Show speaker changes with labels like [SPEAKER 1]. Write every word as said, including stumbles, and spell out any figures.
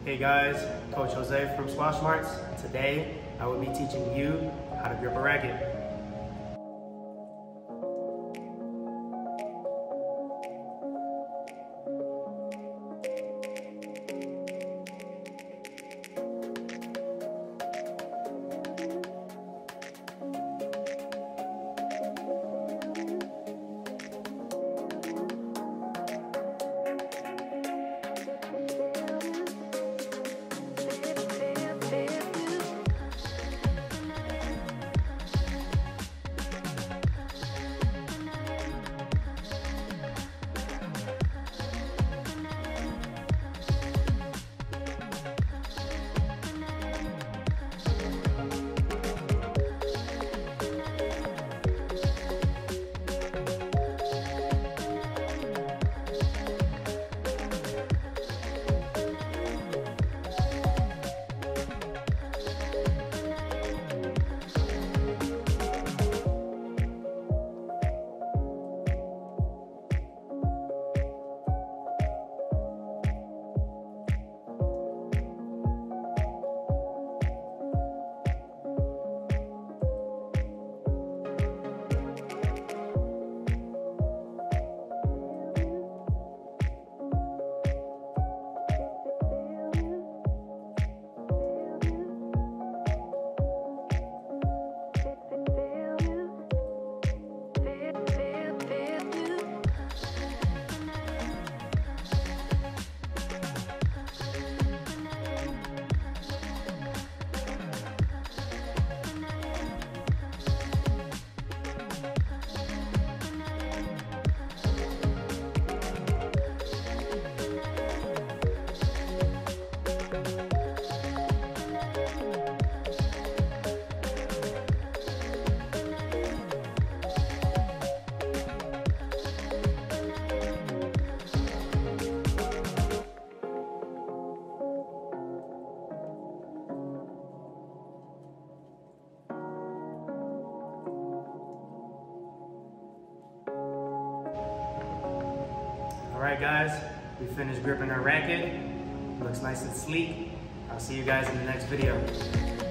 [SPEAKER 1] Hey guys, Coach Jose from SquashSmarts. Today, I will be teaching you how to grip a racket. Alright guys, we finished gripping our racket. Looks nice and sleek. I'll see you guys in the next video.